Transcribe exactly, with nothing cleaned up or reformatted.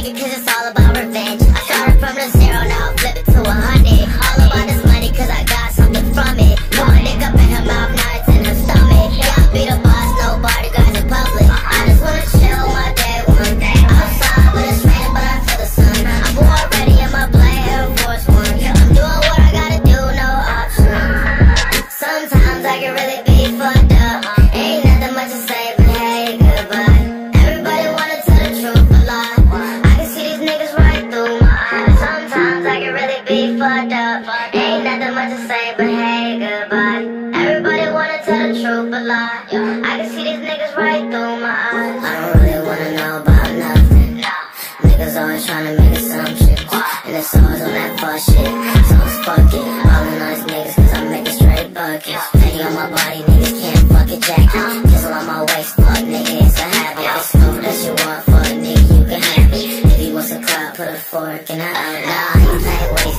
it cause it's all about revenge. I started from the zero, now I flip it to a hundred. All about this money cause I got something from it. Put my dick up in her mouth, now it's in her stomach. Yeah, I be the boss, no bodyguards in public. I just wanna chill my day one day. Outside, but it's raining, but I feel the sun. I'm born ready, I'm a black Air Force One. I'm doing what I gotta do, no option. Sometimes I can really be fucked up. Ain't nothing much to say, but hey, goodbye. Everybody wanna tell the truth, a lie. I can see these niggas right through my eyes. Sometimes I can really be fucked up. Ain't nothing much to say, but hey, goodbye. Everybody wanna tell the truth, a lie. I can see these niggas right through my eyes. I don't really wanna know about nothing. Niggas always tryna make assumptions, and it's always on that fuck shit. So fuck it, ballin' on these niggas cause I'm making straight buckets. Fetty on my body, niggas can't fucking jacket. Kizzle on my waist, fuck nigga, it's a habit. It's food that you want, fuck nigga, you can have it. If he wants a club, put a fork in her out. Nah, he playing with